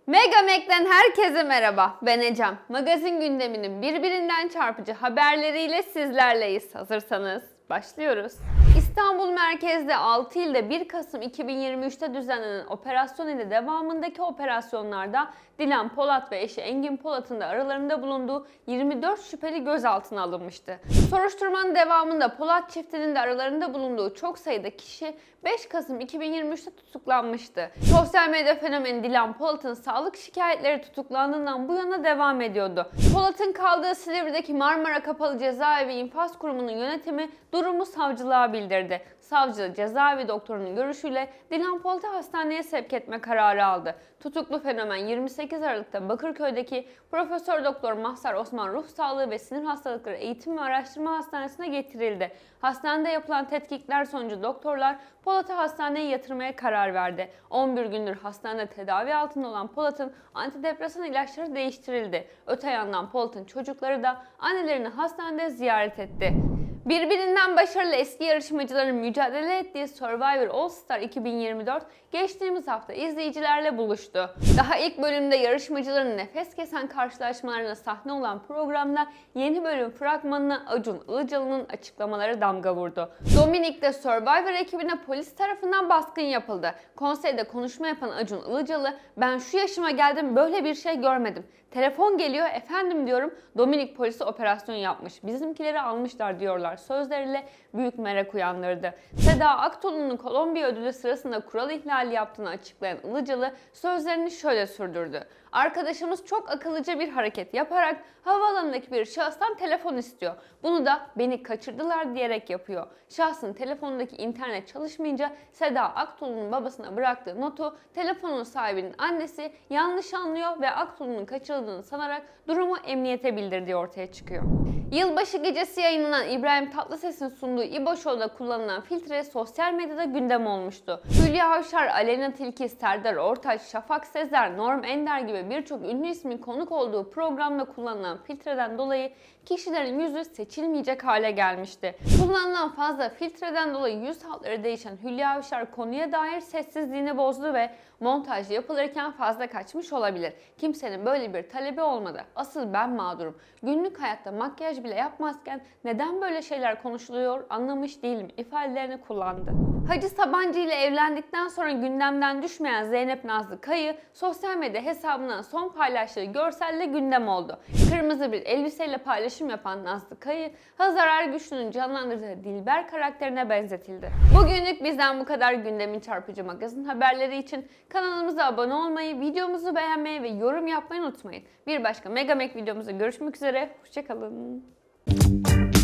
Megamek'ten herkese merhaba. Ben Ecem. Magazin gündeminin birbirinden çarpıcı haberleriyle sizlerleyiz. Hazırsanız başlıyoruz. İstanbul merkezde 6 ilde 1 Kasım 2023'te düzenlenen operasyon ile devamındaki operasyonlarda Dilan Polat ve eşi Engin Polat'ın da aralarında bulunduğu 24 şüpheli gözaltına alınmıştı. Soruşturmanın devamında Polat çiftinin de aralarında bulunduğu çok sayıda kişi 5 Kasım 2023'te tutuklanmıştı. Sosyal medya fenomeni Dilan Polat'ın sağlık şikayetleri tutuklandığından bu yana devam ediyordu. Polat'ın kaldığı Silivri'deki Marmara Kapalı Cezaevi İnfaz Kurumu'nun yönetimi durumu savcılığa bildirdi. Savcı cezaevi doktorunun görüşüyle Dilan Polat'ı hastaneye sevk etme kararı aldı. Tutuklu fenomen 28 Aralık'ta Bakırköy'deki Profesör Doktor Mahsar Osman Ruh Sağlığı ve Sinir Hastalıkları Eğitim ve Araştırma Hastanesi'ne getirildi. Hastanede yapılan tetkikler sonucu doktorlar Polat'ı hastaneye yatırmaya karar verdi. 11 gündür hastanede tedavi altında olan Polat'ın antidepresan ilaçları değiştirildi. Öte yandan Polat'ın çocukları da annelerini hastanede ziyaret etti. Birbirinden başarılı eski yarışmacıların mücadele ettiği Survivor All Star 2024 geçtiğimiz hafta izleyicilerle buluştu. Daha ilk bölümde yarışmacıların nefes kesen karşılaşmalarına sahne olan programda yeni bölüm fragmanına Acun Ilıcalı'nın açıklamaları damga vurdu. Dominik'te Survivor ekibine polis tarafından baskın yapıldı. Konseyde konuşma yapan Acun Ilıcalı, "Ben şu yaşıma geldim, böyle bir şey görmedim. Telefon geliyor, efendim diyorum, Dominik polisi operasyon yapmış, bizimkileri almışlar" diyorlar sözleriyle büyük merak uyandırdı. Seda Aktuğlu'nun Kolombiya ödülü sırasında kural ihlali yaptığını açıklayan Ilıcalı sözlerini şöyle sürdürdü. "Arkadaşımız çok akıllıca bir hareket yaparak havaalanındaki bir şahıstan telefon istiyor. Bunu da beni kaçırdılar diyerek yapıyor. Şahsın telefonundaki internet çalışmayınca Seda Aktuğlu'nun babasına bıraktığı notu telefonun sahibinin annesi yanlış anlıyor ve Aktuğlu'nun kaçırıldığını sanarak durumu emniyete bildirdiği ortaya çıkıyor." Yılbaşı gecesi yayınlanan İbrahim Tatlıses'in sunduğu İbo Show'da kullanılan filtre sosyal medyada gündem olmuştu. Hülya Avşar, Aleyna Tilki, Serdar Ortaç, Şafak Sezer, Norm Ender gibi birçok ünlü ismin konuk olduğu programda kullanılan filtreden dolayı kişilerin yüzü seçilmeyecek hale gelmişti. Kullanılan fazla filtreden dolayı yüz hatları değişen Hülya Avşar konuya dair sessizliğini bozdu ve montaj yapılırken fazla kaçmış olabilir. Kimsenin böyle bir talebi olmadı. Asıl ben mağdurum. Günlük hayatta makyaj bile yapmazken neden böyle şeyler konuşuluyor anlamış değilim ifadelerini kullandı. Hacı Sabancı ile evlendikten sonra gündemden düşmeyen Zeynep Nazlı Kayı sosyal medya hesabından son paylaştığı görselle gündem oldu. Kırmızı bir elbiseyle paylaşım yapan Nazlı Kayı, Hazar Ergüçlü'nün canlandırdığı Dilber karakterine benzetildi. Bugünlük bizden bu kadar. Gündemin çarpıcı magazin haberleri için kanalımıza abone olmayı, videomuzu beğenmeyi ve yorum yapmayı unutmayın. Bir başka Megamek videomuzda görüşmek üzere. Hoşçakalın.